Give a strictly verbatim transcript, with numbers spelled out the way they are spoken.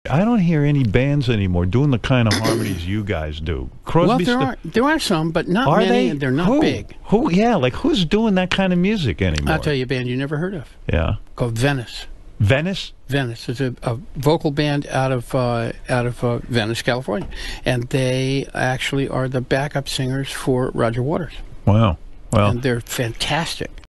I don't hear any bands anymore doing the kind of harmonies you guys do. Crosby Well, there st- are there are some, but not are many, they? and they're not Who? big. Who? Yeah, like who's doing that kind of music anymore? I'll tell you a band you never heard of Yeah. called Venice. Venice? Venice is a, a vocal band out of uh, out of uh, Venice, California, and they actually are the backup singers for Roger Waters. Wow. Well, And they're fantastic.